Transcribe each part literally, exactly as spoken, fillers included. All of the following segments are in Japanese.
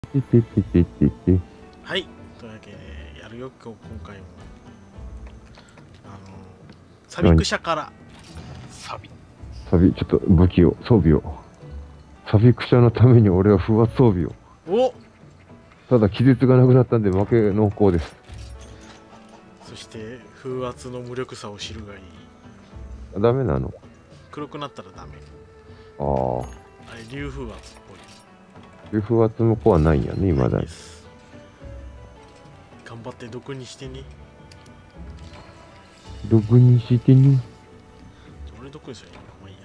はい、というわけでやるよ今日今回もあのサビク社からサビサビ、ちょっと武器を、装備を。サビク社のために俺は風圧装備を。 おただ気絶がなくなったんで負け濃厚です。 そして風圧の無力さを知るがいい。 ダメなの？ 黒くなったらダメ。 ああ。 あれ竜風圧っぽい。 竜風圧の子はないんやね、今だに。 頑張って毒にしてね。 毒にしてね。 俺毒にするよ。まあいいや。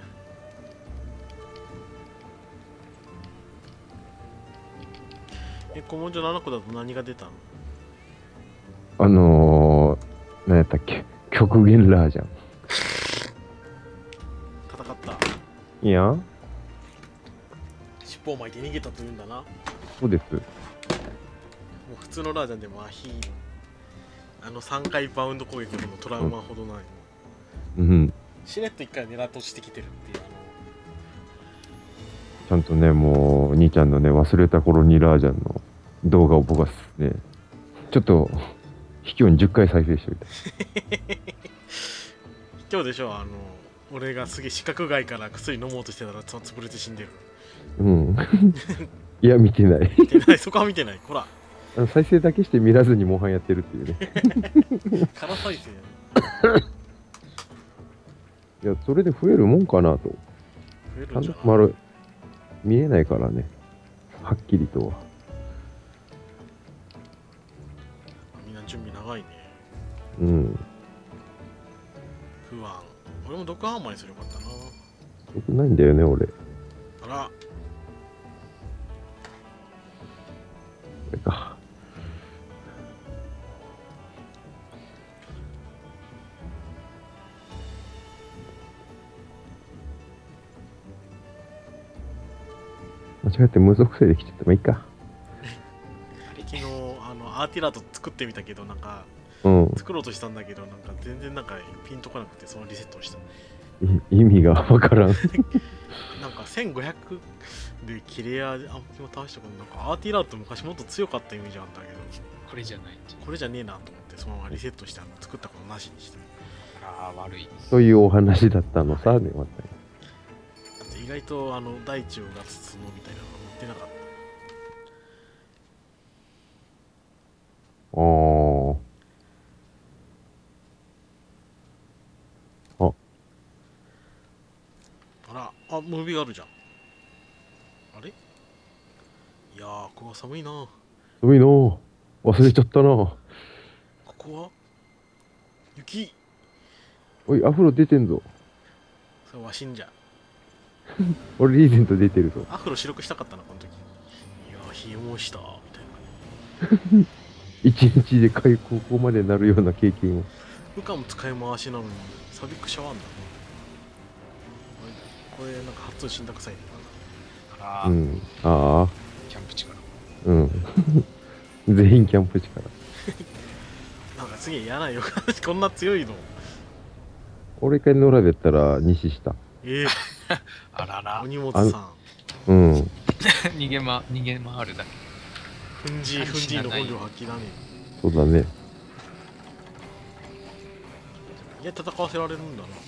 え、古文書ななこだと何が出たの？ あのー、何やったっけ、極限ラージャン。 戦った。 いやん、 尻尾を巻いて逃げたというんだな。 そうです。 もう普通のラージャンでもアヒーあのさんかいバウンド攻撃でもトラウマほどない、 うん、うん。 しれっといっかい狙って落ちてきてるっていう。 ちゃんとね、もう兄ちゃんのね、忘れた頃にラージャンの動画を僕はね、ちょっと卑怯にじゅっかい再生しておいた。 卑怯でしょ。あの俺がすげえ視覚外から薬飲もうとしてたら潰れて死んでる。 うん。いや、見てない。 見てない、そこは見てない。ほら。 あの再生だけして見らずにモンハンやってるっていうね。 空再生いや、それで増えるもんかなと。 増えるんじゃない？ 丸見えないからね。はっきりとは。 みんな準備長いね。 うん。 不安。俺も毒ハンマーにすればよかったな。 よくないんだよね、俺。 あら。 これか。間違って無属性できちゃってもいいか。 昨日あのアーティラート作ってみたけど、なんか、 うん、 作ろうとしたんだけど、なんか全然なんかピンとこなくて、そのリセットをした。 意味がわからん。 なんかせんごひゃくでキレアであんま試したことなんかアーティラート昔もっと強かったイメージあるんだけど、 これじゃない。 これじゃねえなと思ってそのままリセットして作ったことなしにした。 ああ、悪い。 そういうお話だったのさ、ね、また。 だって意外とあの大地をが包むみたいなの持ってなかった。 ああ。 あら、あ、ムービーがあるじゃん。あれ？いやー、ここは寒いな。 寒いの忘れちゃったな。 ここは雪。 おい、アフロ出てんぞ。 それは死んじゃ。 俺リーゼント出てるぞ。 アフロ白くしたかったな、この時。いやー、冷えもしたみたいな。 一日で開ここまでなるような経験を。 部下も使い回しなのにサビックシャワーなんだね。これなんか発音死んだくさいね。 ああ、 うん。ああ。 キャンプ地から。 うん。全員キャンプ地から。 なんかすげえ嫌な予感し、こんな強いの。 俺一回野良でやったら西下。 ええー、 あらら。 お荷物さん。 うん。 逃げま、逃げ回るだけ。 ふんじ、ふんじの本領発揮だね。 そうだね。 いや、戦わせられるんだな。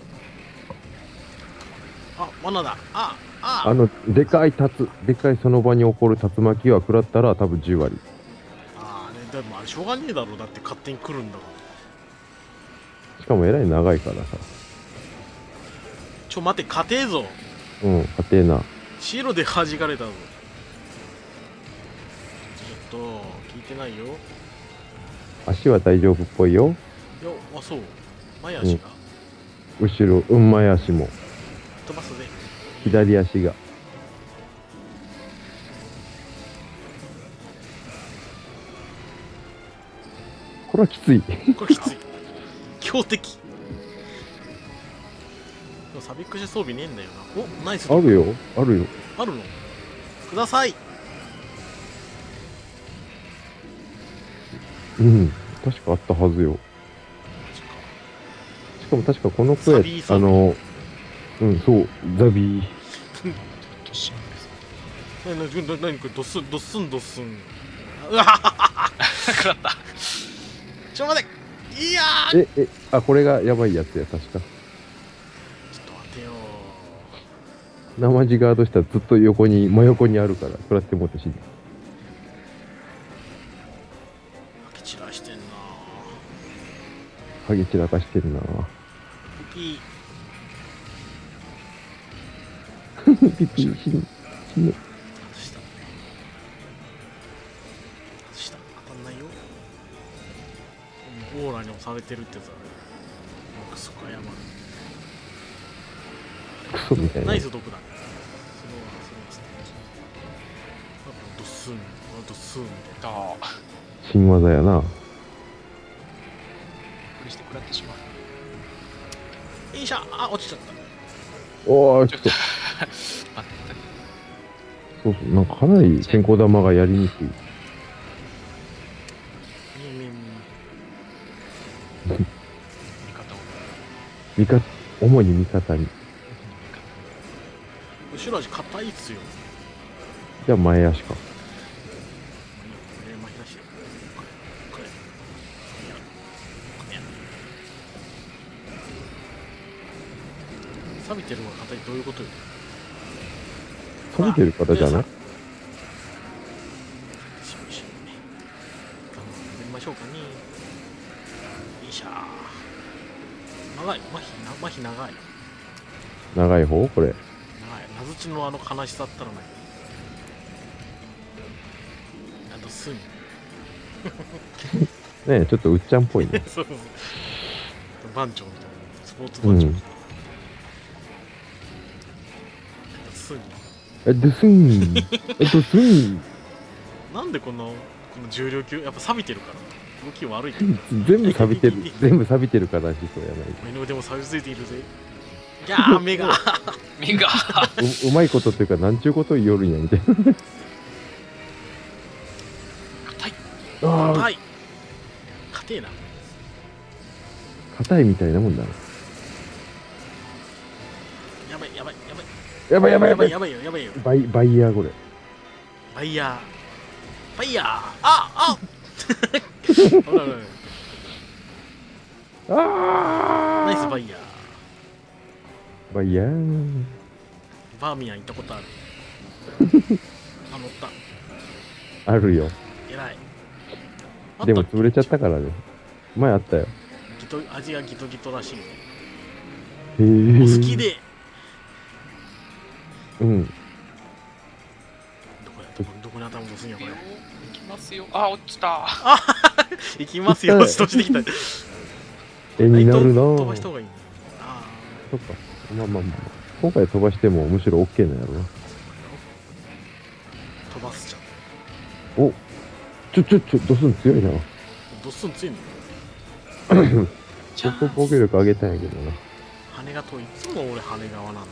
あ、罠だ。あ、あ、 あの、でかい竜、でかいその場に起こる竜巻は食らったら多分じゅう割。 ああ、ね、でもあれしょうがねえだろう。だって勝手に来るんだから。 しかもえらい長いからさ。 ちょ、待って、勝てえぞ。 うん、勝てえな。 白で弾かれたぞ。ちょっと、聞いてないよ。 足は大丈夫っぽいよ。 いや、あ、そう。前足が。 うん、後ろ、うん前足も。 飛ばすぜ。 左足が。これはきつい。 これきつい。強敵。でもサビックシ装備ねえんだよな。お、ナイス。 あるよ、あるよ。 あるの？ください。 うん、確かあったはずよ。しかも確かこの声、あの、うん、そう、ザビー。 なななにこれドスンドスンドスン。うわははは。 食らった。 ちょっと待って。いやー。 え、え、あ、これがやばいやつや、確か。 ちょっと待てよ生地ガードしたらずっと横に、真横にあるから、食らってもって死ぬ。 ー。吐き散らしてんなハゲ散らかしてるなー。ピピピ死ぬ。死ぬ。 ー。外した。外した。当たんないよ。オーラに押されてるってやつだね。クソかやまクソみたいな。 ナイス毒だね。それはそれは素敵。ドスンドスンみたいな。 ああ。 新技やな。 びっくりして食らってしまう。 よいしょ。あ、落ちちゃった。 おー、ちょっと。 待ってそうそう、なんかかなり先行玉がやりにくい。 みみみ味方を。 味方、主に味方に。 後ろ足硬いっすよ。 じゃあ前足か。 これ巻き出して。これこれこれ錆びてる方が硬いどういうことよ。 錆びてる方じゃない？ しぶしぶね。頑張りましょうかね。よいしょ。長い。麻痺な麻痺長い。 長い方これ。 長い。名槌のあの悲しさったらない。あとすん。 ねえ、ちょっとうっちゃんっぽいね。 そうそう。番長みたいな。スポーツ番長みたいな。すん。 え、ドスンえ、ドスンなんでこのこの重量級やっぱ錆びてるから動き悪いから全部錆びてる。全部錆びてるからしそうやない。 目の腕も錆びついているぜ。いやー目が目が。 ううまいことっていうか、なんちゅうこと言いよるんやみたいな。 硬い。 ああ、 硬い硬えな。 硬いみたいなもんだな。 やばいやばいやばいやばいやばいやばい。 やばいよやばいよ。 バイ、バイヤーこれ。 バイヤーバイヤーああほらほらああナイスバイヤー。 バイヤー。 バーミヤン行ったことある。あ乗ったあるよ。 偉い。 でも潰れちゃったからね。前あったよ。 ギト味がギトギトらしいね。 へえ。 好き。でうん。 どこやどこどこに頭落とすんやこれ。 行きますよ。あ、落ちた。 行きますよ落ちてきた。 絵になるな飛ばぁ。 した方がいいね。あそっか。まあまあまあ。今回飛ばしてもむしろ OK なんやろな。 あ飛ばすじゃん。 おちょちょちょ、ドスン強いな。 ドッスンついの。 ちょっと防御力上げたんやけどな。 羽が遠い。いつも俺羽側なんだよ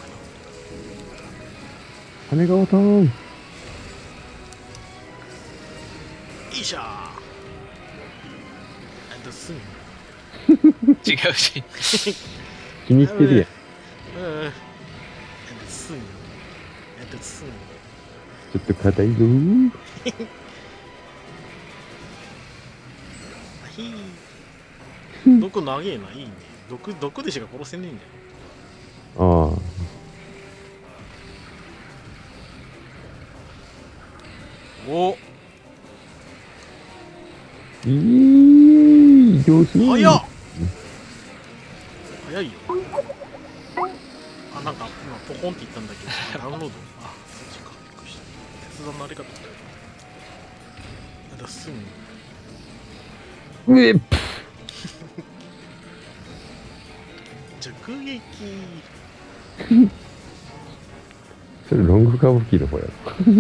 頭羽川ターン。 に。よいしょー。あドッスン。 違うし。 気に入ってるやん。 うん。あドッスン。あドッスン。 ちょっと硬いぞー。 あひー。毒長えな、いいね。毒、毒でしか殺せねえんだよ。 ああ。 おいい上手。 早っ早いよ。あ、なんか今ポコンって言ったんだけど、ダウンロード。あ、そっちか。びっくりした。鉄道のあれかと思ったよ。あだすぐうえっ直撃。 それロングカブキの方やろ。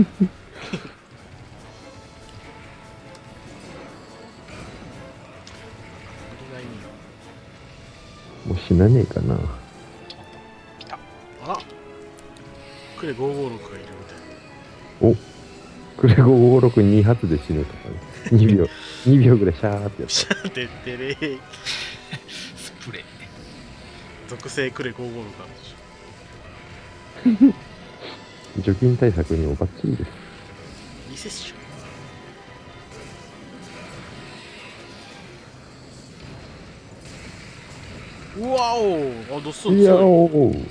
もう死なねえかな。 来た。 あらクレごーごーろくがいるみたいな。 おクレゴごろくに発で死ぬとかね。にびょう、にびょうぐらいシャーってやピシャンってってれー。 スプレー。 属性クレごーごーろくあるでしょ。 除菌対策にもバッチリです。 リセッション。うわお、あ、どっそういや強い。 おー。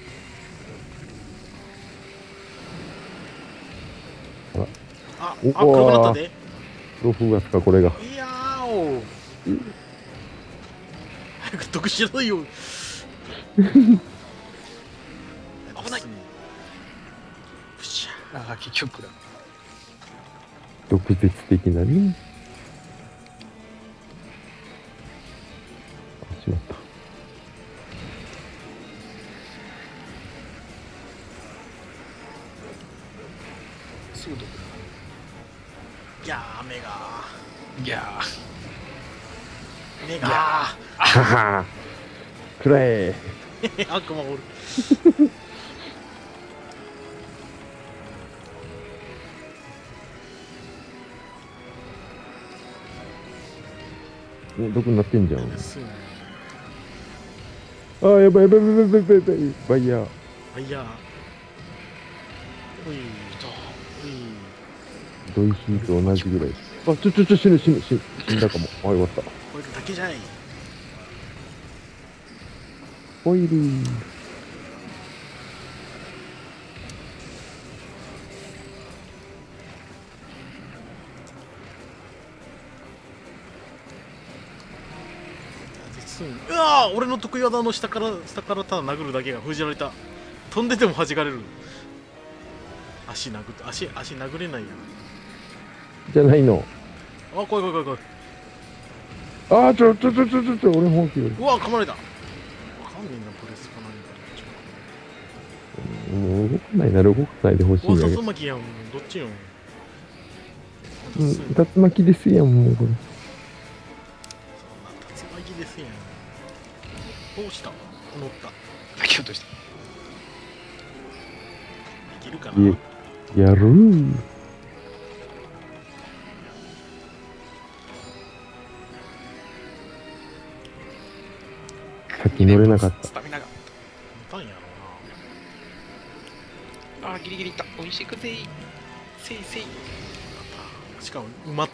あら、 あ、 おあ、黒くなったで。 黒風圧か、これが。 いやーお。早く得しろよ。 危ない。 ふしゃ。 ああ、結局だ。 毒舌的なね。あ、しまった。 すぐ毒いやー、目が。 だ。いや目が。 ははくらえ。 悪魔おる。 お、毒になってんじゃん。 すぐ。 あー、やばいやばいやばいやばいやばいやばい。バイヤー。 あ、いや。おい。 ー。 おい。 ドイヒーと同じぐらい。あ、ちょちょちょ、死ぬ死ぬ死ぬ。死んだかも。あ、よかった。 これだけじゃい。 ホイール。 うわー、俺の得意技の下から下からただ殴るだけが封じられた。飛んでても弾かれる。足殴って足足殴れないやん。 じゃないの。 あ、怖い怖い怖い怖い。 あー、ちょちょちょちょちょちょ、俺本気よ。 うわー、噛まれた。わかんねえな、プレスか何か。 もう動かないなら動かないでほしいんうわ、 だけど。 竜巻やん。どっちよん。 うん、 そんな竜巻ですやん、もうこれ。 竜巻ですやん。どうした？乗った。 先ほどした。 いけるかな。 いえ、やるー。先乗れなかったス。タミナが。 乗ったんやろああ、ギリギリいった。おいしくぜい。せいせい。 うな。しかも埋まった。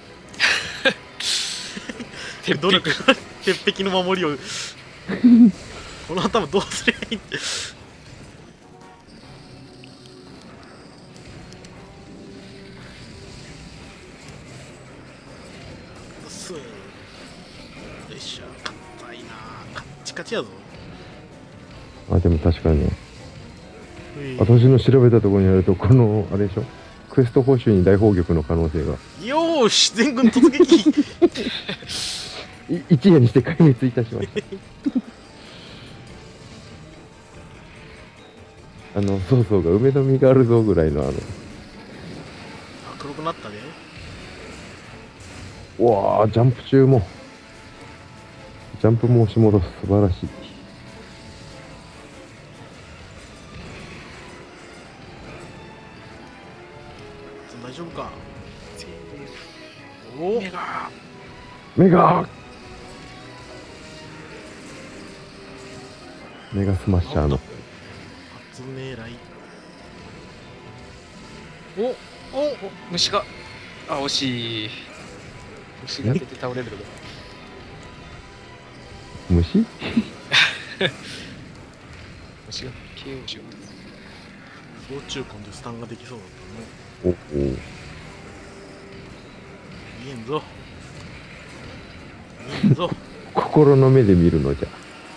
鉄努力鉄壁の守りをこの頭どうすればいいって。すーよいしょ。硬いな。カッチカチやぞ。 あ、でも確かにね。 うい私の調べたところによると、この、あれでしょ、クエスト報酬に大砲玉の可能性が。 よーし、全軍突撃。 い一夜にして壊滅いたしました。あの、そうそうが、梅の実があるぞぐらいの、あの、 あ、黒くなったね。 うわー、ジャンプ中も、ジャンプも押し戻す、素晴らしい。 大丈夫か。 せーおお。 目が。 メガメガスマッシャーの。 初狙い。おお。 お虫が。あ、惜しい。虫が出て倒れるとこ。 虫虫が ケーオー しようと。 総中根でスタンができそうだったね。 おお。 見えんぞ。見えんぞ。 心の目で見るのじゃ。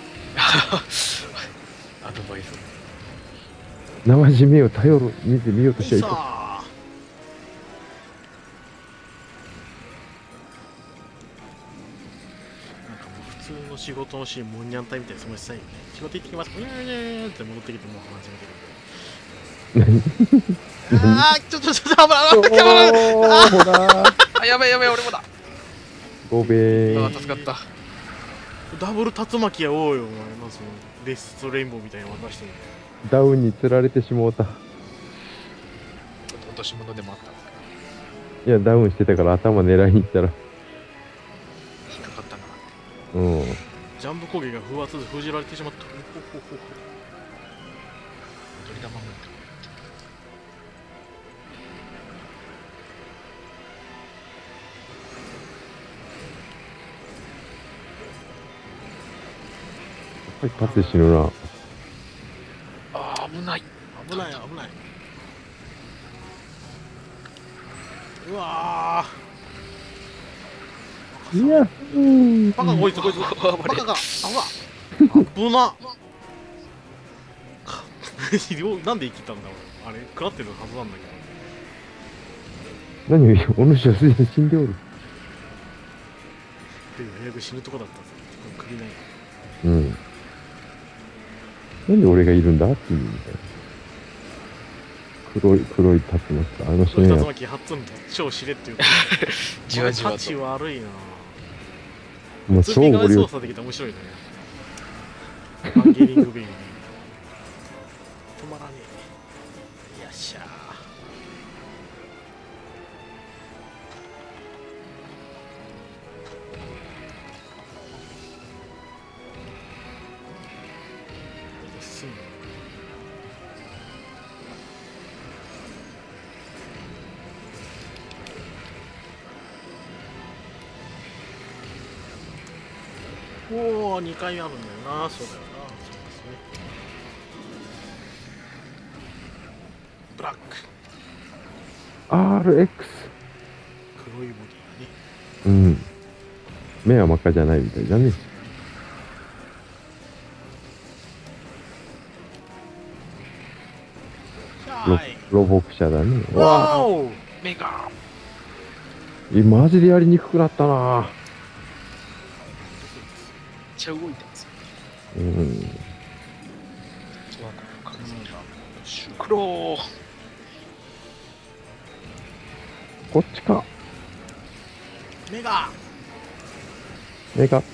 アドバイス。 生地目を頼る、見てみようとしちゃいさかん。 あ。なんかもう普通の仕事のシーン、モンニャン隊みたいなそのしたいよね。仕事行ってきます。うにゃーにゃーって戻ってきてもう始めてる。ああ、ちょちょちょちょ、危ない危ない危ない。 おー、ほらー。 あ、やばいやばい、俺もだ。 ごべあ、 ー。 助かった。 ダブル竜巻やおうよ、お前。まずレッストレインボーみたいなの渡してる。 ダウンに釣られてしもうた。 ちょっと落とし物でもあったんですか。 いや、ダウンしてたから頭狙いに行ったら。 引っかかったな。 うん。 ジャンプ攻撃が風圧で封じられてしまった。ほほほほ。 踊り玉もいった。 一発で死ぬな。 あー、危ない。 危ない危ない。うわいや、うーん。 バカがこいつこいつバカがあわ危ななんで生きたんだ俺。あれ食らってるはずなんだけど。 何を言う、お主はすでに死んでおる。 で早く死ぬとこだったぞ。首ない。 うん。なんで俺がいるんだっていうみたいな。黒い、黒い竜巻。あの人ね。 黒い竜巻発んだ。超しれっていうか。 じわじわと。 タチ悪いな。 もう超次がゴリ操作できたら面白いね。ハンゲリングベイビー。止まらねえ。よっしゃー。すんおお、にかいあるんだよな。そうだよな。そうですね。ブラック。 アールエックス。 黒いボディうん。目は真っ赤じゃないみたいだね。ロがね。 ロボク社だね。わわお。 目が。 え、マジでやりにくくなったな。 めっちゃ動いてますよ。 うん。 黒ー。 こっちか。 目が。 目が。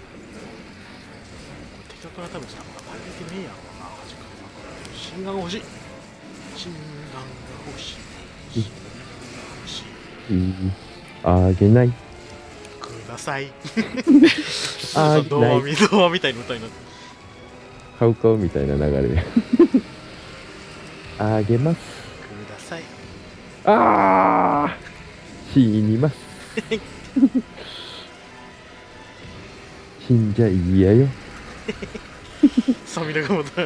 的確な多分さ、バレてねえやろな。心眼が欲しい。心眼が欲しい。心眼が欲しい。 いい。あげない。 ください。 あげない。 童話み童話みたいな歌になって。 買う買うみたいな流れで。あげます。 ください。 ああ。死にます。死んじゃ嫌よ。 サミダがまた。あ、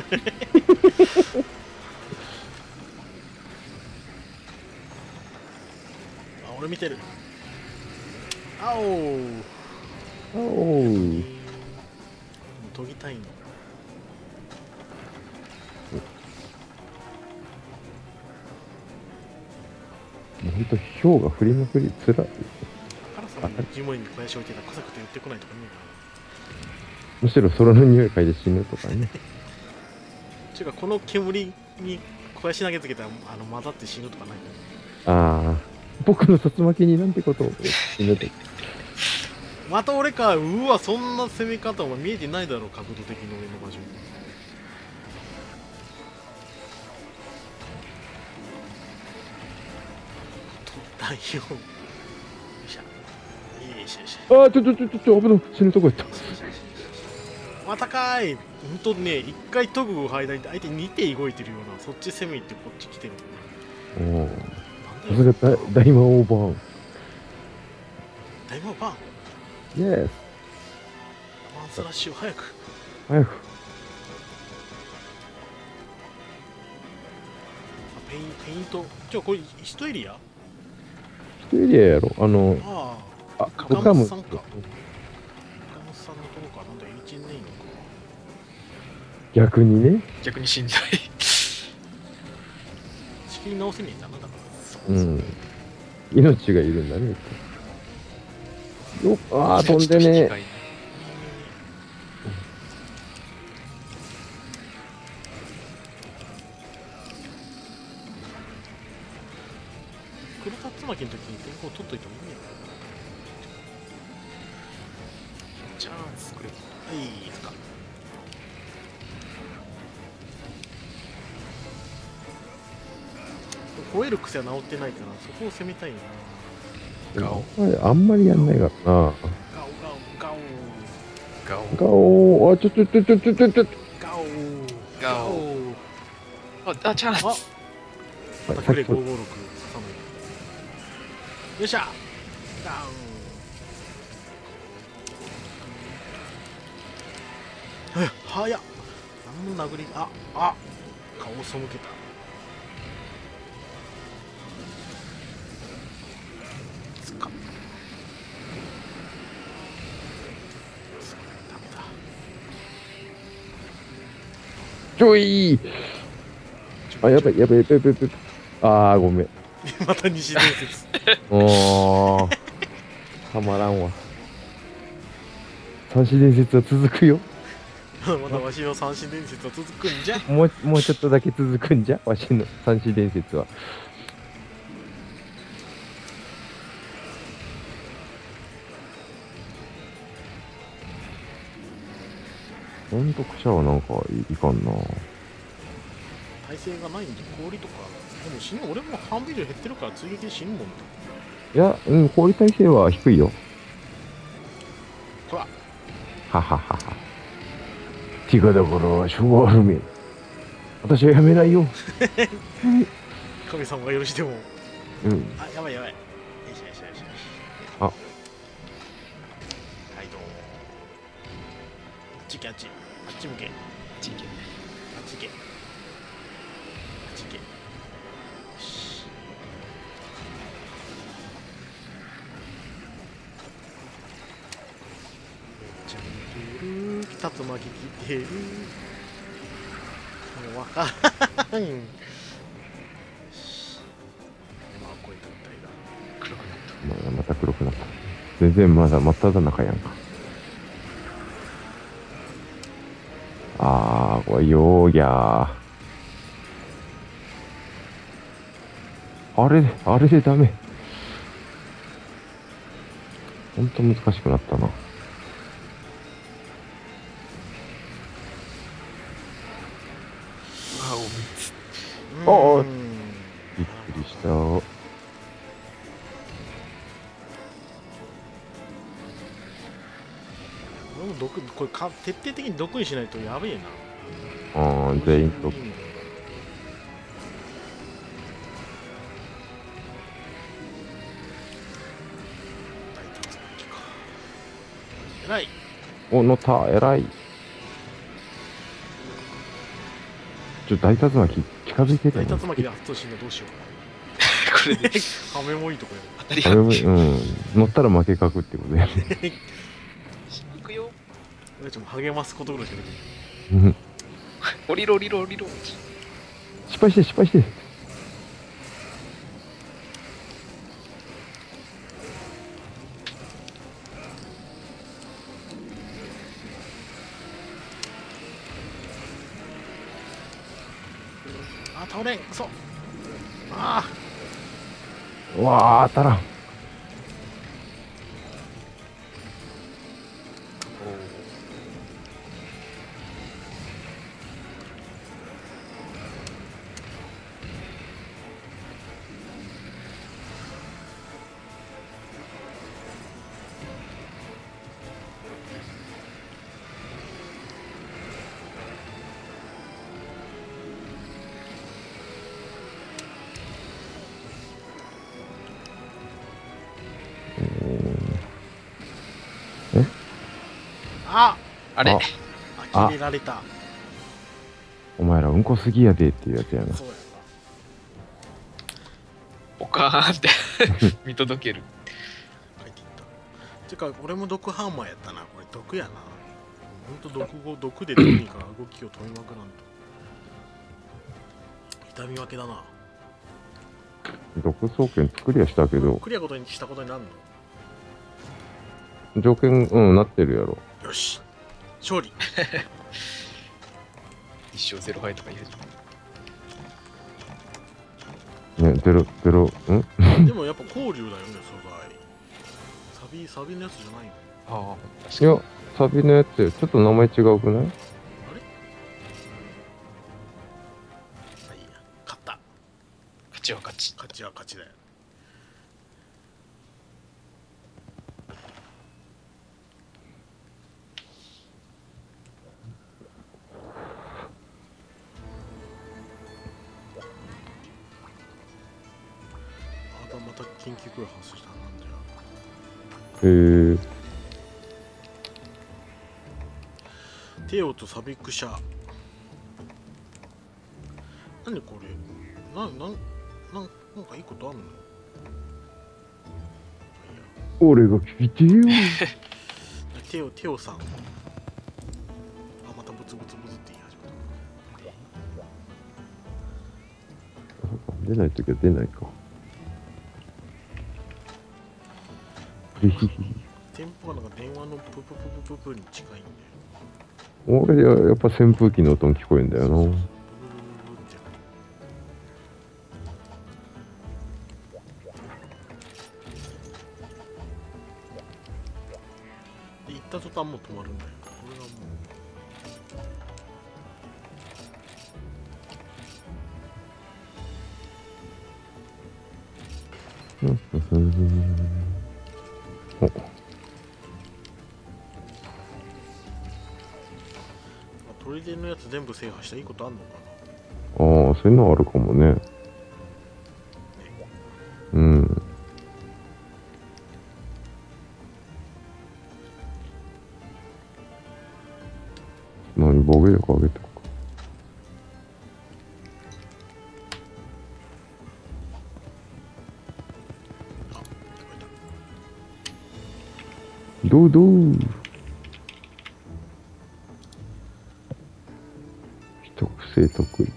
俺見てる。あおー。 おお。 研ぎたいの。 もうほんと、氷が降りまくり、つらい。 カラさんのジモリに肥やし置いてたら臭くて寄ってこないとかねえかむしろ空の匂い嗅いで死ぬとかね。 な。ちゅうか、この煙に肥やし投げつけたらあの混ざって死ぬとかないかな。 ああ。僕の竜巻になんてことを死ぬと。 また俺か。うわ、そんな攻め方お前見えてないだろ、角度的に俺の場所。大よ。よいしょ。よいしょよいしょ。 ああ、ちょちょちょちょちょ、危ない。死ぬとこやった。 またかーい。ほんとね、一回トグを入られて相手にて動いてるような。そっち攻め行ってこっち来てる。 おお。 なんさだすが大大魔王バーン。 大魔王バン。 イエス。 マンスラッシュ早く。 早く。 ペインペイント。じゃあこれ一エリア。 一エリアやろ。あの、 ああ、 ガオカム。 ムさんか。ガムさんのとこか。なんだ、エイチねえのか。 逆にね。 逆にしんどい。 仕切り直せねえんだな、だから。 うん。命がいるんだね。よっ、ああ、飛んでねえ。 黒竜巻の時に天候取っといてもいいよ。 チャンスくれ。 はい、いいですか。吠える癖は治ってないから、そこを攻めたいな。 ガオあんまりやんないからな。 ガオガオガオガオガオー、あ、ちょちょちょちょちょちょちょ。 ガオガオあ、あ、チャンス。 あ、またくれごーごーろく刺さない。よっしゃダウン。 え早っ。何も殴りああ顔を背けた。つかダメだ。 ちょいあ、やばいやばいやばいやばいやばい。あー、ごめん。 また西伝説。 おー、たまらんわ。三子伝説は続くよ。 まだわしの三子伝説は続くんじゃ。 もう、もうちょっとだけ続くんじゃわしの三子伝説は。音読者はなんかいいかんな。 耐性がないんで氷とか。でも死ぬ。俺も半分以上減ってるから追撃で死ぬもんだ。 いや、うん、氷耐性は低いよ。 ほらはははは。ティガだから、しょうがあるめ。私はやめないよ。 神様が許しても。 うん。 あ、やばいやばい。よいしょよいしょよいしょ。 あ、 はいどうも。あっち行けあっち。あっち向け。あっ地域ち行け。あっち行け。よし。めっちゃ似てる。竜巻来てる。もうわからん。よし。今はこういったみたいだ。 黒くなった。 まあ、また黒くなった。全然まだ真っ只中やんか。あー、これよーぎゃー。あれ、あれでダメ。ほんと難しくなったな。 あ、おみつ。 ああうーんびっくりした。 でも毒これか徹底的に毒にしないとやべえな。 あー、全員と。 大竜巻か。えらい。 お、乗った、偉い。ちょ、大竜巻近づいてる大よ、ね。 竜巻で発動しんのどうしようこれでか。ハメもいいとこや。 当たりあれも、 がうん。乗ったら負け確ってことやね。 行くよ。 俺ちょっと励ますことぐらいしかできうん降りろ降りろ降りろ。 失敗して、失敗して。 ない。あ、倒れん。くそ。あうわー、当たらん。 あ。あ。 あれあ呆れられた。 お前らうんこすぎやでっていうやつやな。 そうやな。 ポカーンって見届ける。 書いていったてか俺も毒ハンマーやったな。これ毒やな。ほんと毒語毒でどうにか動きを止めまくらんと。痛み分けだな。 毒双剣作りはしたけど、 クリアことにしたことになる条件、うん、なってるやろ。 の。よし勝利。 一生ゼロ敗とか言うじゃん。 ね、ゼロ、ゼロ、んでもやっぱ交流だよね、素材。サビ、サビのやつじゃないの。 ああ、 い確かに。 や、サビのやつ、ちょっと名前違うくない？ あれまあいいや。勝った。 勝ちは勝ち。 勝ちは勝ちだよ。またまた緊急声発生した。なんじゃ。 へえー。 テオとサビクシャ。何これ。な、なん、なん、なんかいいことあんの？ 俺が聞いてよ。 テオ、テオさん。あ、またブツブツブツって言い始めた。 出ないときは出ないか。ひひひ。 テンポがなんか電話のププププププに近いんだよ。 俺はやっぱ扇風機の音に聞こえるんだよな。 ブブブブブって。で、行った途端もう止まるんだよ。これがもう。 うんうんうんお砦のやつ全部制覇したらいいことあんのかああ、そういうのあるかもね。うん。何、防御力上げたか。 な。あ、聞こえた。 どうどう。特性得意。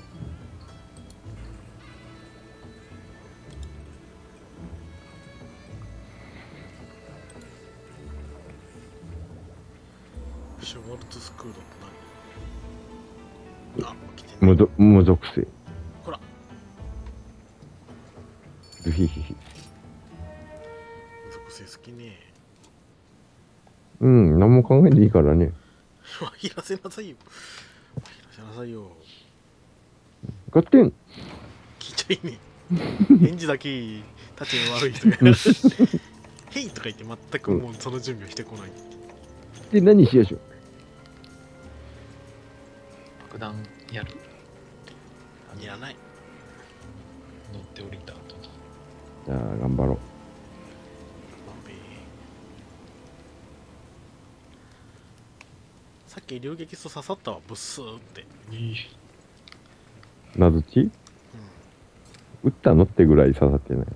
シュワルツスクードって何？あ、来てね。 無ぞ無属性。 ほら、 ルヒヒヒ。 属性好きね。 うん、何も考えていいからね。 いらせなさいよ。いらせなさいよ。 ガッテン。 聞いちゃいね。返事だけ立ちの悪い人が。ヘイとか言って全くもうその準備をしてこない。 で、何しやしょう。 爆弾やる。 いらない。 乗って降りた後に。 じゃあ、頑張ろう。 バンベーさっき流撃と刺さったわ、ブッスーって。 なずち、撃ったのってぐらい刺さってない。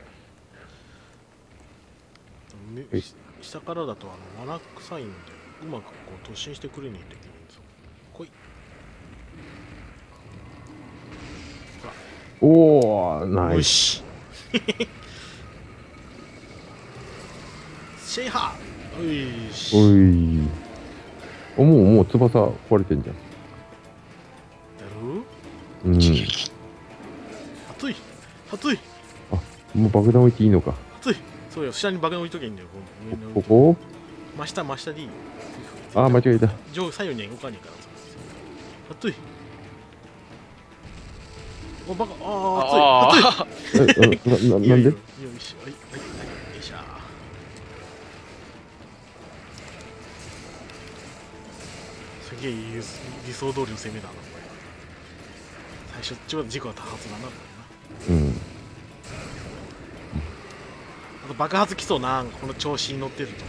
うん、下からだとあのマナ臭いんで、うまくこう突進してくれないといけないんですよ。来い。 おー、ナイス。 よし。シェイハー。おいし。 おい。お、もう、もう翼壊れてんじゃん。 やる？ うん。 熱い熱いあ、もう爆弾置いていいのか。 熱い。そうよ、下に爆弾置いとけばいいんだよ。上に置いことこ真下真下でいいよ。 あー、間違えた。 上左右には動かねえからさ。熱い。おバカ、ああ、熱い熱い。 え、な、な、なんでいいよいいよよし、はいはいはい、よいしょ。すげえ理想通りの攻めだな、これ。最初っちは事故が多発だな、これな。 うん。 あと爆発きそうな、この調子に乗ってると。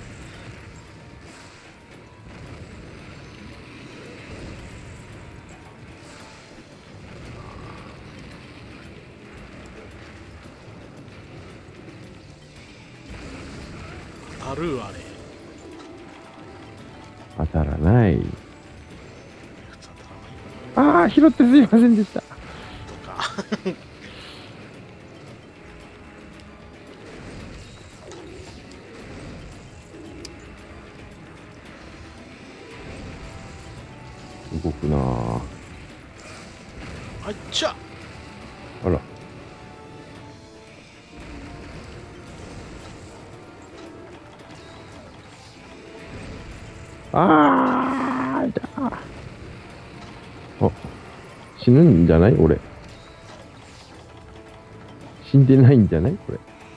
当たるあれ。 当たらない。 普通当たらないよ。 ああ、拾ってすいませんでした。 とか。 動くなぁ。 あっちゃ。 あら。ああ、いた。あ、死ぬんじゃない俺。死んでないんじゃないこれ。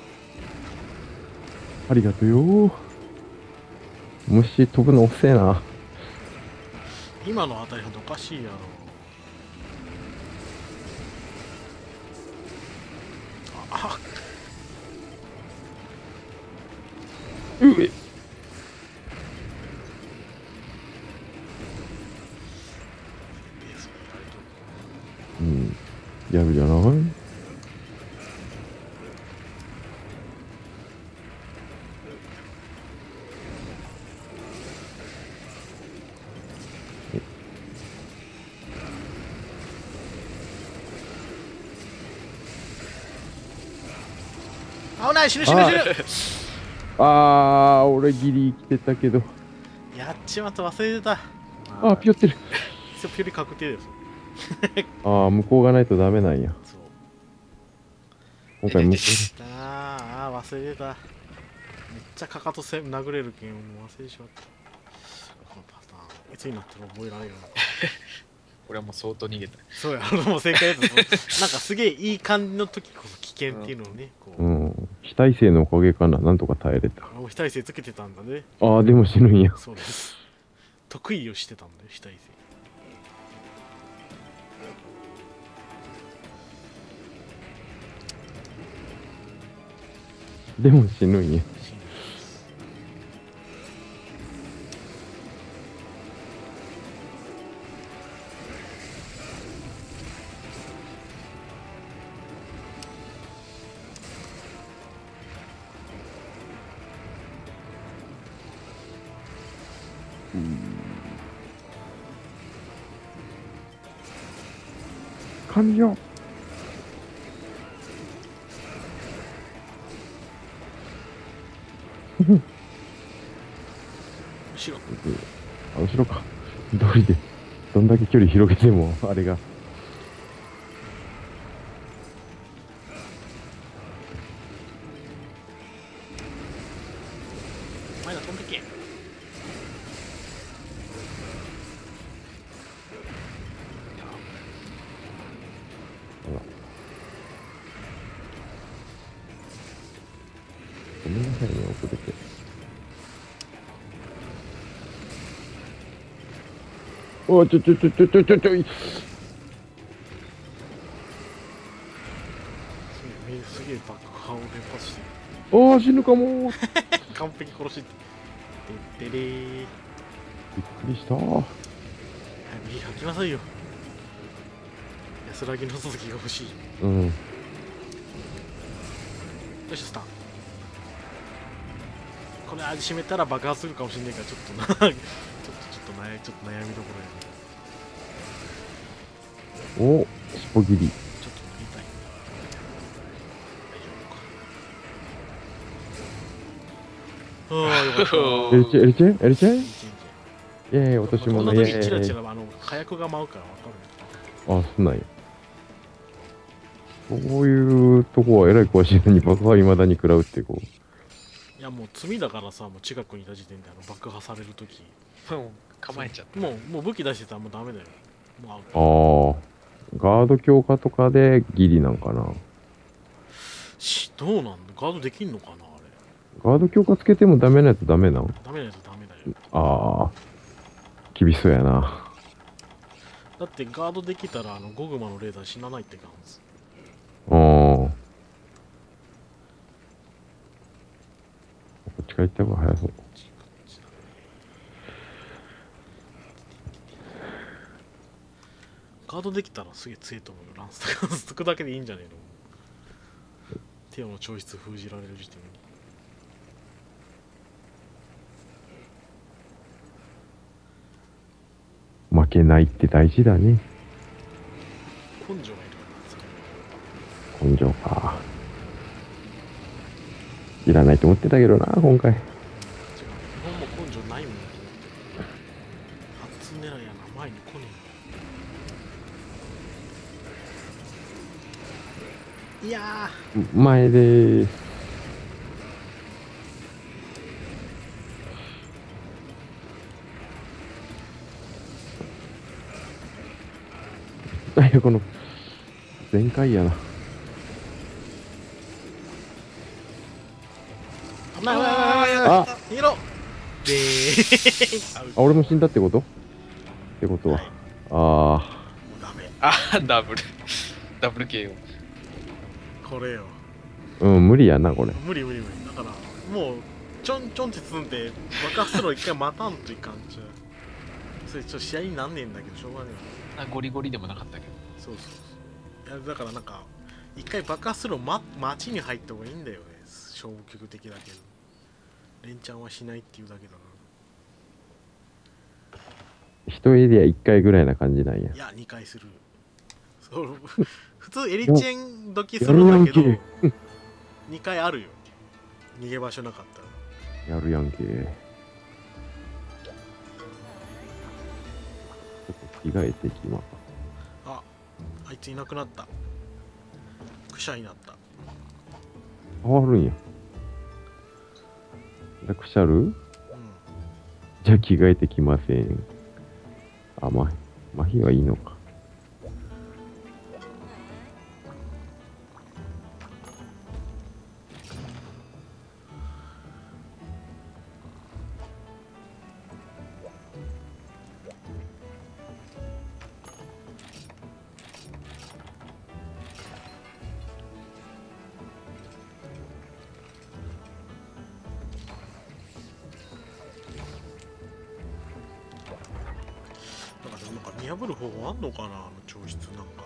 ありがとうよ。虫飛ぶの遅えな。 今のあたりほんとおかしいやろ。あうえ。 やるじゃない。 危ない、死ぬ死ぬ死ぬ。 あー、俺ギリ生きてたけど。 やっちまった、忘れてた。 あー、ピヨってる。 そうピュリ確定です。 あー、向こうがないとダメなんや。 そう。 今回向こあーあー、忘れてた。めっちゃかかとせ殴れるけん、もう忘れてしまった。このパターン、いつになったら覚えられるのか。 俺はもう相当逃げた。 そうや、もう正解やつ。なんかすげえいい感じの時こそ危険っていうのをね、こう。 う。 うん。非耐性のおかげかな。なんとか耐えれた。 もう非耐性つけてたんだね。 あー、でも死ぬんや。 そうです。得意をしてたんだよ、非耐性。 でも死ぬんや。神よ。 後ろ。 あ、後ろか。どりで、どんだけ距離広げても、あれが。 前だ、飛んでけ。 ごめんなさいね、遅れて。おちょちょちょちょちょちょちょい。 すげえバックハを連発してる。 ああ、死ぬかも。 完璧殺しって。でってれー。 びっくりした。 はい、右吐きなさいよ。安らぎの続きが欲しい。 うん。 よし、スタン。これ味しめたら爆発するかもしれないからちょっとなちょっとちょっと悩ちょっと悩みどころやね。 お、尻尾切り。 ちょっとなりたい。大丈夫か。ああ、よかった。 エリチェエリチェエリチェいいチェンジ。 イェーイ、落としこん物。 な時イェーイ。 チラチラあの火薬が舞うからわかる。 あ、そうなんや。こういうとこはえらい詳しいのに爆破は未だに食らうってこう。 いやもう罪だからさ、もう近くにいた時点であの爆破されるときもう構えちゃった。 もうもう武器出してたらもうダメだよ。もうアウあト。 あ、ガード強化とかでギリなんかな。 しどうなんだ、ガードできんのかなあれ。 ガード強化つけてもダメなやつダメなんダメなやつダメだよ。 ああ、厳しそうやな。 だってガードできたらあのゴグマのレーダー死なないって感じ。 ああ。こっちから行った方が早そう。 ガードできたらすげえ強いと思うよ。ランスとかつくだけでいいんじゃねえの。テオの調子封じられる時点に。 負けないって大事だね。 根性がいるからですか。 根性か。いらないと思ってたけどな、今回。 違う、日本も根性ないもんと思って。初狙いやな、前に来ねえ。いや前でーす。あ、いや、この、全開やな。 ー、危ない危ない危ない危ない。 あ、 逃げろでーあ、俺も死んだってことってことは。 はい、 あもうダメ。 あ、ダブル。ダブル ケーオー。 これよ。 あ、うん、無理やな、これ。 無理無理無理。だから、もう、ちょんちょんって積んで、爆発するの一回待たんといかんちゃう。それちょっと試合になんねえんだけど、しょうがねあ、ゴリゴリでもなかったけど。 え。そうそうそう。 いやだからなんか一回爆破するの、ま、街に入った方がいいんだよね。消極的だけど連チャンはしないっていうだけだか一エリアいっかいぐらいな感じなんやら。い。やにかいする。そう普通エリチェン時するんだけどやるやんけにかいあるよ。逃げ場所なかったら。 やるやんけ。ちょっと着替えてきます。 あ、あいついなくなった。くしゃになった。 変わるんや。くしゃる？ うん。 じゃあ着替えてきません。あ、ま、麻痺はいいのか。 だからでもなんか見破る方法あんのかな、あの調室なんか。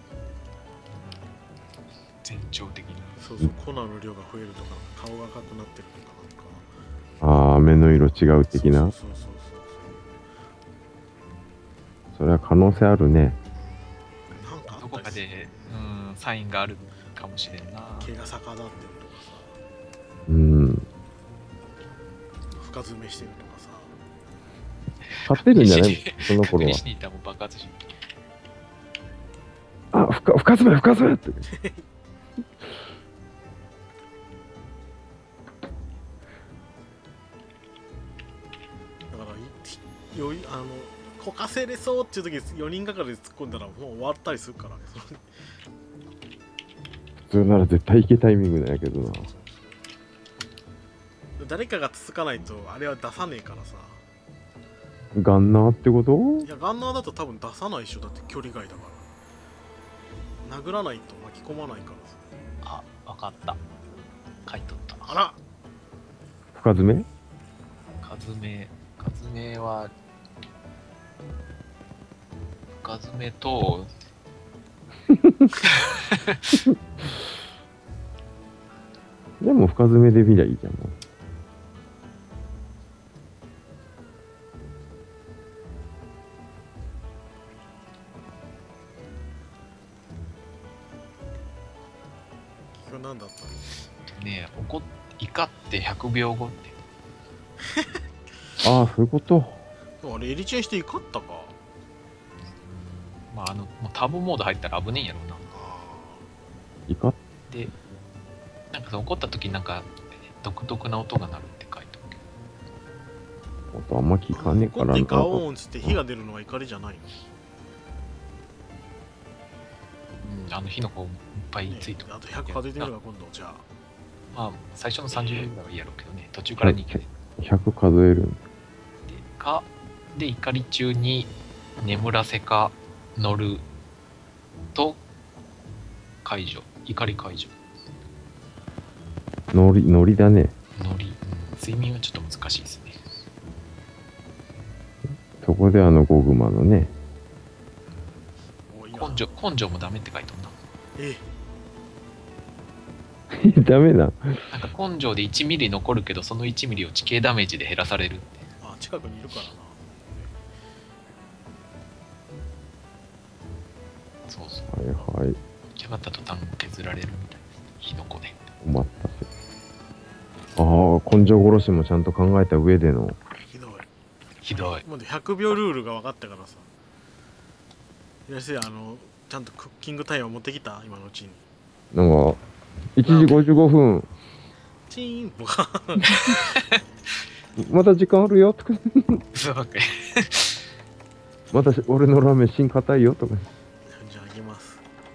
全長的に。 そうそう、粉の量が増えるとか、顔が赤くなってるとかなんか。 ああ、目の色違う的な。 そうそうそうそうそれは可能性あるね。 そう。なんかあどこったりする。 かで、うん、サインがあるかもしれんな。 毛が逆立ってるとかさ、 うん。 深爪してるとかさ。 勝てるんじゃないその頃は。 しにいたらもう爆発し。 あ、深、深爪、深爪って。 だからいよいあのこかせれそうっていう時よにんがかりで突っ込んだらもう終わったりするからね。 普通なら絶対行けタイミングなんやけどな。 誰かがつつかないとあれは出さねえからさ。 ガンナーってこと？ いやガンナーだと多分出さないでしょ。だって距離外だから殴らないと巻き込まないからさ。 あ、わかった。書いとったな。 あら深爪？ カズメ、カズメは、カズメと、 でも深爪で見りゃいいじゃん。もう今日何だったの？ ねえ、怒っ、怒ってひゃくびょうごって。 ああ、そういうこと。 あれエリチェンして怒ったか。 まあ、あの、もうタブモード入ったら危ねえんやろうな。 あいかっで、なんかその怒った時になんか、独特な音が鳴るって書いてあるけ音あんま聞かねえから怒ってガな。 オーンつって火が出るのは怒りじゃないの、 ど。うん、あの火の粉いっぱいねついてあとひゃく数えてみるわ今度。じゃあまあ、最初のさんじゅうびょうぐらいはいいやろうけどね、途中からにけで。 ひゃく数えるん。 で、か、で、怒り中に眠らせか乗ると解除。怒り解除。 ノリ、ノリだね。 乗り、うん、睡眠はちょっと難しいですね。 そこであのゴグマのね。 おいいな根性、根性もダメって書いてあるな。 えダメだ。 なんか根性でいちミリ残るけど、そのいちミリを地形ダメージで減らされるって。 あ近くにいるからな。 そうそう。 はいはい。 来上がった途端削られるみたいです。火の粉で。 お待たせ。ああ、根性殺しもちゃんと考えた上での。 ひどい。 ひどい。 もうひゃくびょうルールが分かったからさ。いらっしゃい、あのちゃんとクッキングタイマー持ってきた今のうちに。 なんか、いちじごじゅうごふん。 チーンとかまだ時間あるよとか。 そうか。 まだ俺のラーメン芯硬いよとか。 じゃああげます。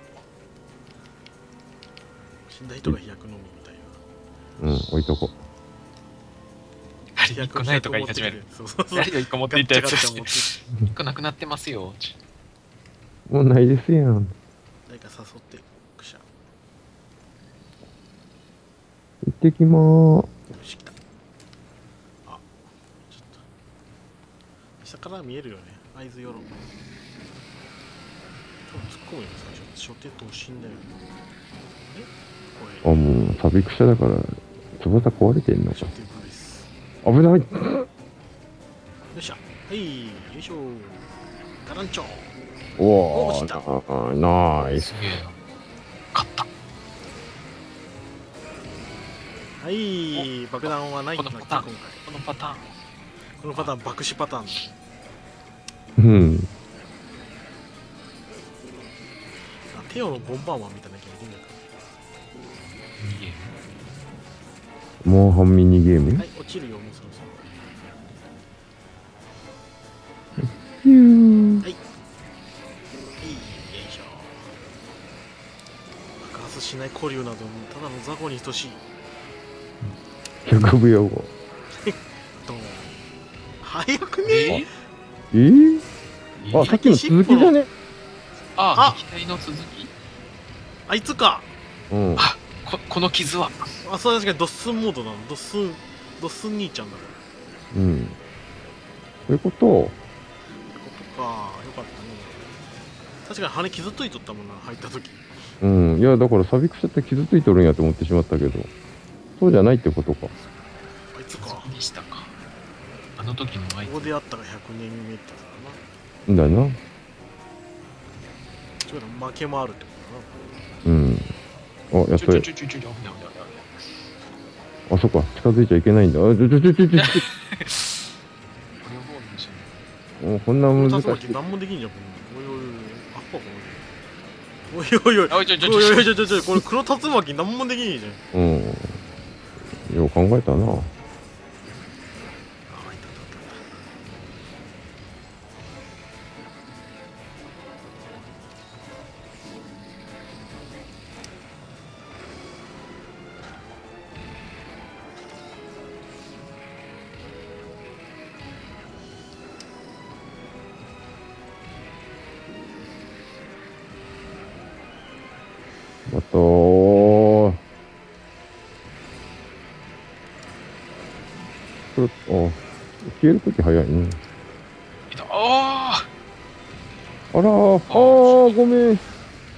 死んだ人が飛躍飲みみたいな。 うん、置いとこ。 あれいっこないとか言い始める。 そうそうそう。 誰がいっこ持っていったやつ。 ガッチャガチャ持っていっこなくなってますよ。 もうないですやん。 誰か誘ってくしゃ。 行ってきまーよし来た。あ、ちょっと下から見えるよね。合図よろ。 突っ込むよ最初。初手突進だよ。えあ、 これ。 もう、サビクシャだから、翼壊れてんのか。 初手ブレス。 危ない。 よっしゃ。はいよいしょ。ガランチョ。 お落ちたー、ナナイス。 すげえな。勝った。 はい爆弾はないこのパターン今回。 このパターン。 このパターン爆死パターン。 うん。 テオのボンバーマンみたいな気ができるんだ逃げる。 モンハンミニゲーム、 はい落ちるよもうそろそろ。 ヒュー。 はい。はい、よいしょ。爆発しない古竜などただの雑魚に等しい。 百部用語。 ドン。早くねええー、 ー、 あ、さっきの続きだね。 あ、 あ撃退の続き。 あいつか。 うん。 あ、ここの傷は。 あ、それ確かにドッスンモードなの。ドッスン、ドッスン兄ちゃんだから。 うん。そういうことってことか。よかったね。確かに羽傷ついとったもんな、入った時。 うん。いや、だからサビクシャって傷ついとるんやと思ってしまったけど、そうじゃないってことか。 あいつか。 でしたか。あの時の相手。 ここであったがひゃくねんめってやつだな。 んだな。 ちょっと負けもあるってこうん。あ、やっちょとや。 ちょちょちょちょ、危ない危ない危ない。 あ、そっか。近づいちゃいけないんだ。あ、ちょちょちょちょちょ。 これをもうこんなとな。 難しいこの竜巻。何もできんじゃん。おいおいおい。あっぱこおいおいおい。 あ、ちょちょおいおいおいちょちょちょちょこれ黒竜巻何もできんじゃん。 うん。よう考えたな。 あ、いたいたいたいた。 あと、これ、あ、消えるとき早いね。 いた。ああらー、あー、ごめん。 あ、なんだって。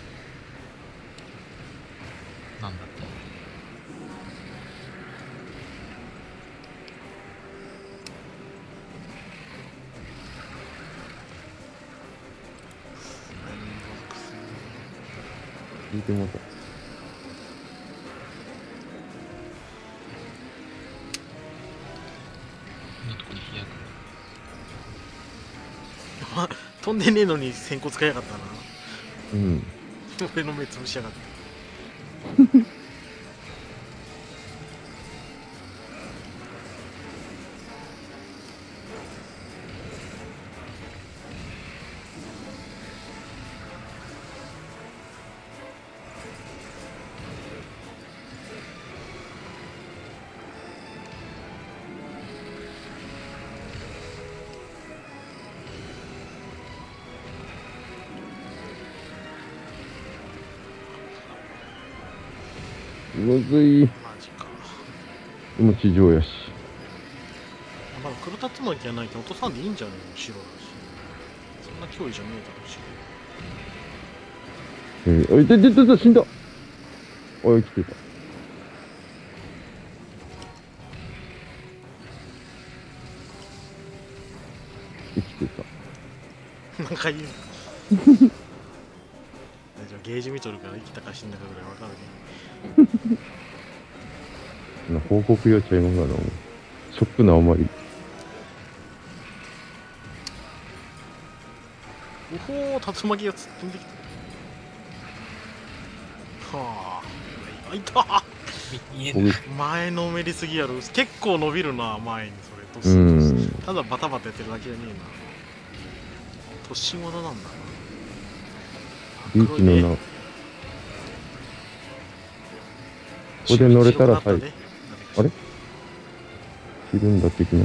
聞いてもらった。 こんなとこに飛躍。 あ飛んでねえのに先行使いやがったな。 うん。 俺の目潰しやがって。 むずい。 マジか。 でも地上やし。 まだ黒竜巻はないけど落とさんでいいんじゃねえの白だし。そんな脅威じゃねえだろうし。 えー、あ、いてててて、死んだ。あ、生きてた。生きてた。 なんか言うの。大丈夫、ゲージ見とるから生きたか死んだかぐらいわかるね。 な報告やっちゃいますから、もう。ショックなあまり。 うほー、竜巻が突っ飛んできた。はあ。あ、いた。 見えない。 前のめりすぎやろ。結構伸びるな、前にそれ。突う進ん。 ただバタバタやってるだけじゃねえな。突進技なんだな。 リーチのな。ここで乗れたら最後。あれ切るんだ的な。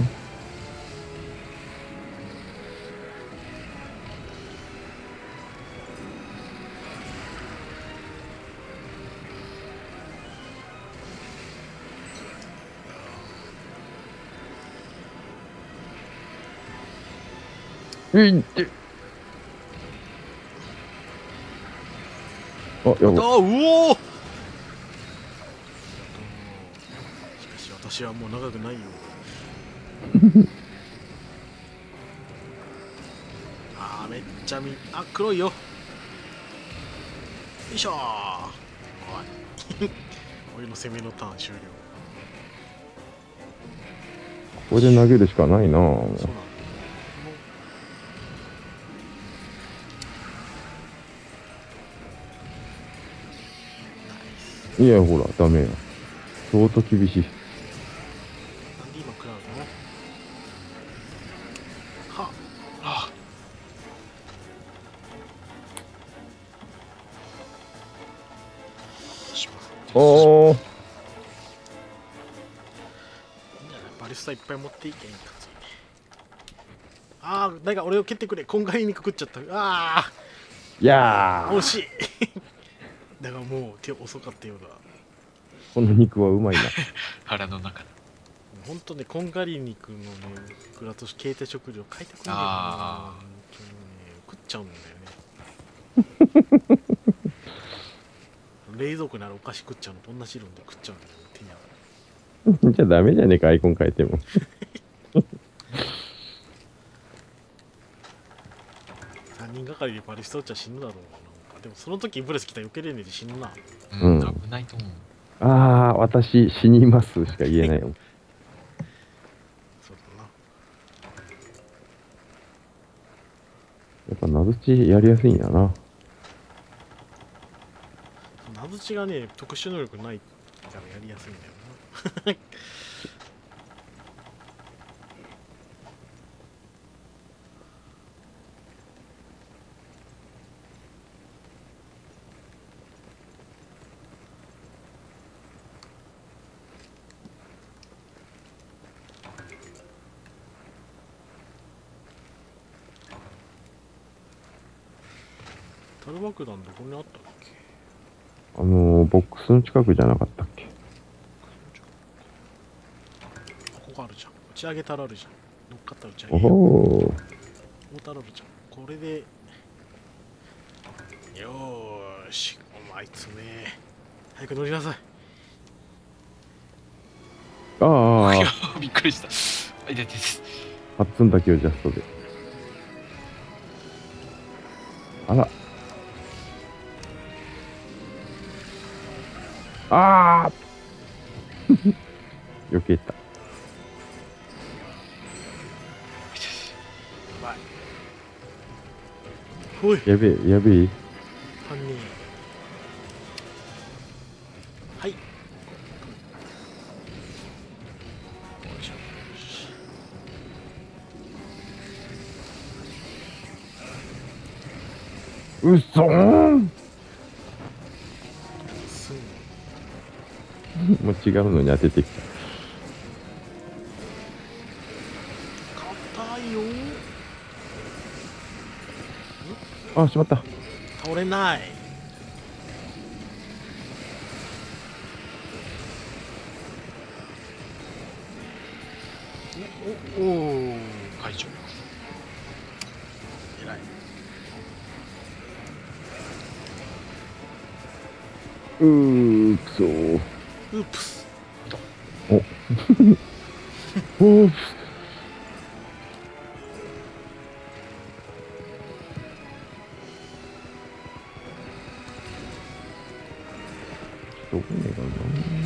えいって。 あ、やば。 あうおー。しかし私はもう長くないよ。あーめっちゃみあ黒いよ。よいしょー。おい俺の攻めのターン終了。 ここで投げるしかないな。 そうなんだ。 いや、ほら、ダメや。相当厳しい。 なんで今食らうの？はっあします。 おー。 バリスタいっぱい持っていけんかついね。ああ、なんか俺を蹴ってくれ。こんがりにくくっちゃった。あいやー。 あ惜しい。だがもう手遅かったようだ。 この肉はうまいな。 腹の中で。 ほんとね、こんがり肉のね、グラと携帯食料買いたくないんだよな。 あー本当にね、食っちゃうんだよね。冷蔵庫にあるお菓子食っちゃうのと同じ論で食っちゃうんだよ、手にある。 じゃあダメじゃねえか、アイコン変えても。 さんにんがかりでバリスタ打っちゃ死ぬだろうな。なんかでもその時ブレス来たら避けれねえで死ぬな。 うん、 うん危ないと思う。 あー、私死にますしか言えないよ。 そうだな。 やっぱ名槌やりやすいんやな。 名槌がね、特殊能力ないからやりやすいんだよな。タル爆弾どこにあったっけ？ あのー、ボックスの近くじゃなかったっけ。 ここあるじゃん。打ち上げたらあるじゃん。乗っかったら打ちお上げよう。 ほー。 大たらあるじゃん。これで。よーし、お前つめ。早く乗りなさい。 あーいや、びっくりした。あ、いててて。 はっつんだけをジャストで。あら。あー避けた。 やばい。おい、 やべえ、やべえ。 犯人。はい。よいしょよしうっそーん。 すんもう違うのに当ててきた。 硬いよ。 あ、しまった。 倒れない。おおお解除。 えらい。 うー、くそー。 ウープス。 おおー。どこねえかな。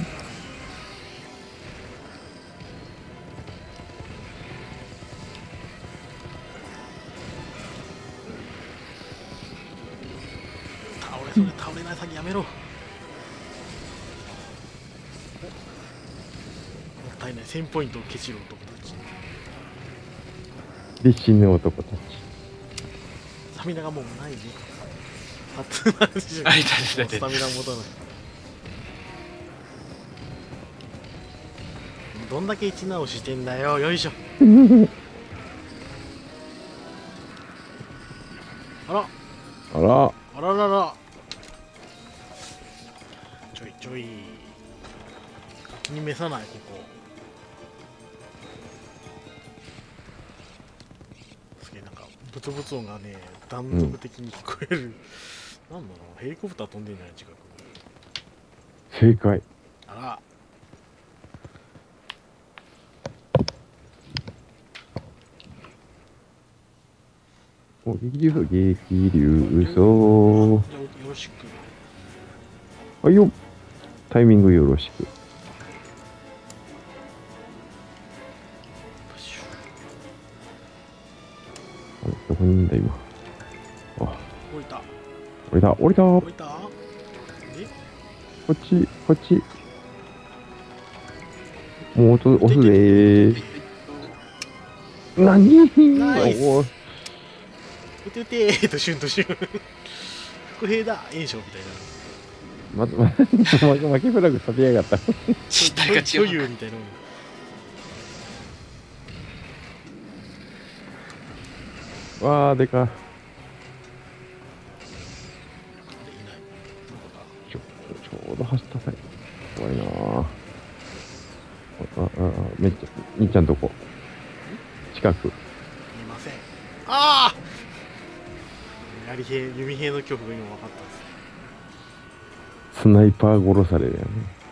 倒れそれ倒れない先やめろ。もったいない。せんポイントを消しろ男たち。 で、死ぬ男たち。 スタミナがもうないね。初なしあ、いたいたいたいた。 スタミナ持たない。どんだけ位置直ししてんだよ。よいしょ。あらあら、 あららら。ちょいちょい。気に召さないここ。すげえなんかブツブツ音がね断続的に聞こえる、 なんだろう、ヘリコプター飛んでんじゃない近く。 正解。 あら。 お、激流嘘、激流嘘。 じゃあよろしく。 はいよ。タイミングよろしく。あれ、どこにいるんだ今。あ、 降りた。 降りた、降りた。こ降りた。え、 っち、こっち。もう押す押すぜー。なにナイスおうてうてーとシュンとシュン。伏兵だ、炎症みたいな。 ま、ま、負けフラグ立てやがった。 死体が所違う。 有みたいな。 わー、でか。 いない。 ちょ、ちょうど走った際。怖いなぁ。あ、あ、あ、めっちゃ、兄ちゃんとこ。近く。 見ません。ああ。やり兵、弓兵の恐怖が今分かったんです。 スナイパー殺されるやね。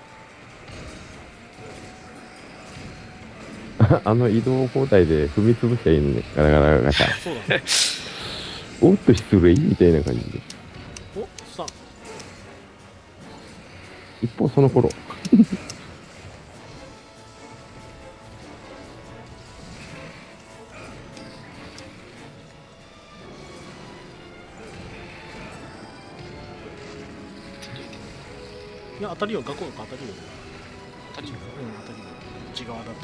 ああの移動交代で踏み潰しゃいいのね。ガラガラガシャ。 そうだね。 おっと失礼みたいな感じで。 お、さ一方その頃。 いや、当たりよ、学校の当たりよ。 当たりうん、当たりよ。内側だと。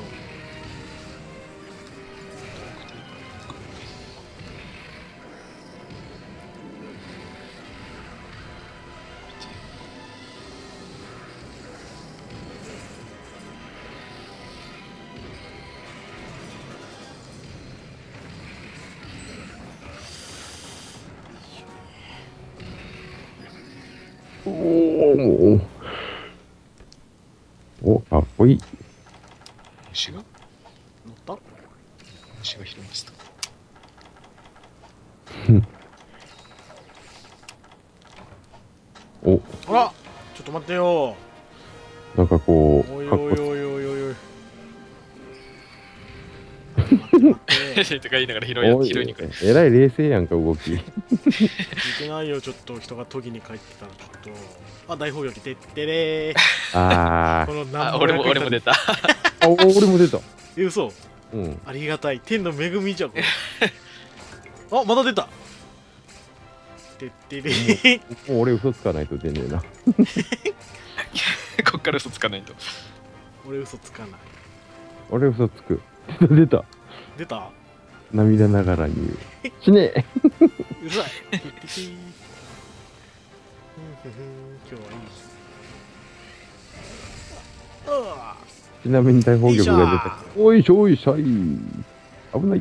おお。お、かっこいい。 虫が乗った虫が拾いました。 お、 あらちょっと待ってよ。 なんかこう、 おいかっこおいおいおいおいおい。待って待ってとか言いながら拾おい拾いに来る。 えらい冷静やんか、動き。 いけないよ、ちょっと人が都議に帰ってたらちょっと。あ、大砲よりてってれー。 あこのあ、 何俺も俺も出た。 ー。あ、お俺も出た。 え、嘘。 うん。 ありがたい。天の恵みじゃん、これ。あ、また出た。てってれー。 もう俺嘘つかないと出ねえな。 こっから嘘つかないと。 俺嘘つかない。 俺嘘つく。出た。 出た涙ながらに言う。死ねえ。 うざい。てってけー。ふんふんふん、今日はいい。あちなみに大砲玉が出た。おいしょおいしょい。危ない。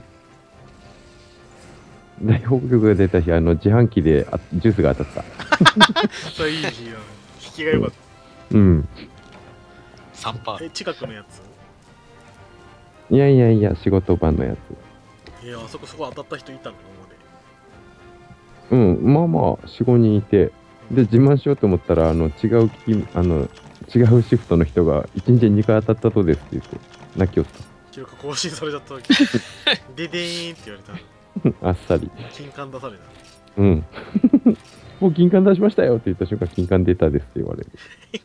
大砲玉が出たし、あの、自販機であジュースが当たった。 あ、それいい日や。引きが良かっうん。 さんパた。 ー。 え、近くのやついやいやいや、仕事場のやつ。 いや、あそこそこ当たった人いたの、今まで。 うん、まあまあ、よん、ごにんいて、で、自慢しようと思ったら、あの、違うき、あの、違うシフトの人が、いちにちににかい当たったとですって言って、泣きよっ記録更新されちゃった時ででーんって言われた。 た。あっさり。 金管出された。 うん。もう金管出しましたよって言った瞬間、金管出たですって言われる。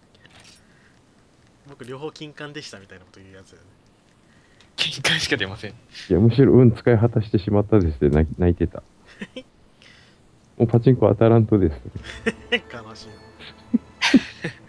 僕、両方金管でしたみたいなこと言うやつだよね。 金塊しか出ません。 いや、むしろ、うん、使い果たしてしまったですって泣き泣いてた。もうパチンコ当たらんとです。 悲しい。